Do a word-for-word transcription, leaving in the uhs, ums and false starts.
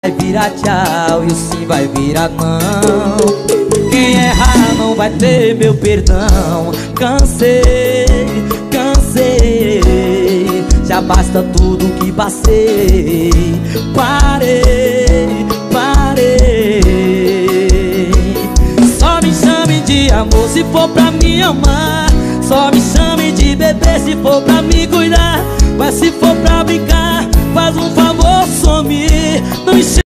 vai virar tchau e o sim vai virar não. Quem errar não vai ter meu perdão. Cansei, cansei, já basta tudo que passei. Parei, parei. Só me chame de amor se for pra me amar. Só me chame de bebê se for pra me cuidar. Mas se for pra brincar, faz um favor, some. Não enche